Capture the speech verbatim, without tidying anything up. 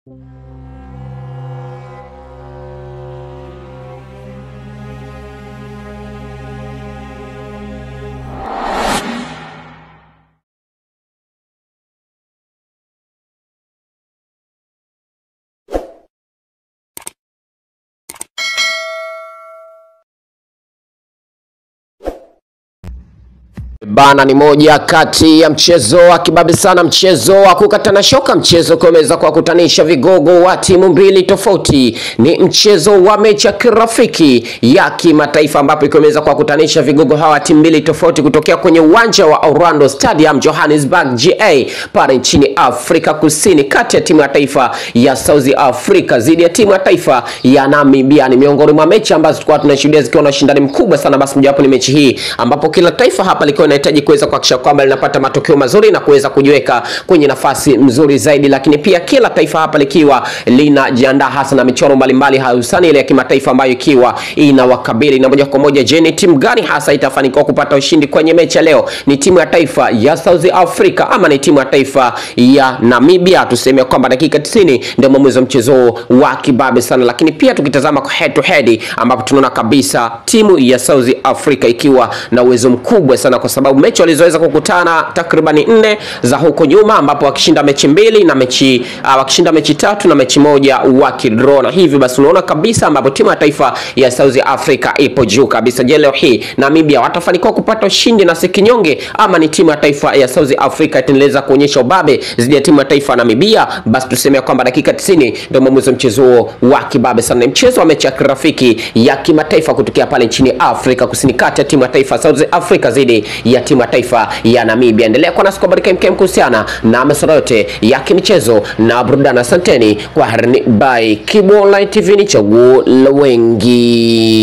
Bana ni moja kati ya mchezo wa kibabe sana, mchezo wa kukatana shoka, mchezo kumeweza kwa kutanisha vigogo wa timu mbili tofauti. Ni mchezo wa mechi ya kirafiki ya kimataifa ambapo kumeweza kwa kutanisha vigogo hawa timu mbili tofauti kutokea kwenye uwanja wa Orlando Stadium Johannesburg G A pale nchini Afrika Kusini, kati ya timu ya taifa ya South Africa dhidi ya timu ya taifa ya Namibia. Ni miongoni mwa mechi ambazo tulikuwa tunashuhudia zikiwa na ushindani mkubwa sana. Basi mjapo ni mechi hii ambapo kila taifa hapa liko inahitaji kuweza kuhakikisha kwamba linapata matokeo mazuri na kuweza kujiweka kwenye nafasi nzuri zaidi, lakini pia kila taifa hapa likiwa linajiandaa hasa na michoro mbalimbali hususan ile ya kimataifa ambayo ikiwa inawakabili. Na moja kwa moja, je, ni timu gani hasa itafanikiwa kupata ushindi kwenye mechi ya leo? Ni timu ya taifa ya South Africa ama ni timu ya taifa ya Namibia? Tuseme kwamba dakika tisini ndio mwamuzi wa mchezo wa kibabe sana, lakini pia tukitazama kwa head to head ambapo tunaona kabisa timu ya South Africa ikiwa na uwezo mkubwa sana, kwa sababu mechi walizoweza kukutana takriban nne za huko nyuma ambapo wakishinda mechi mbili na mechi uh, wakishinda mechi tatu na mechi moja wakidraw. Na hivyo basi unaona kabisa ambapo timu ya taifa ya South Africa ipo juu kabisa. Je, leo hii Namibia watafanikiwa kupata ushindi na sikinyonge ama ni timu ya taifa ya South Africa itaendeleza kuonyesha ubabe dhidi ya timu ya taifa ya Namibia? Basi tuseme kwamba dakika tisini ndio mwamuzi wa mchezo wa kibabe sana. Mchezo wa mechi ya kirafiki ya kimataifa kutokea pale nchini Afrika Kusini kati ya timu ya taifa South Africa dhidi ya timu ya taifa ya Namibia. Endelea kwa nasi kwa barika mkem kuhusiana na masuala yote ya kimichezo na burudani. Asanteni kwa harini by Kibo Online T V, ni chaguo la wengi.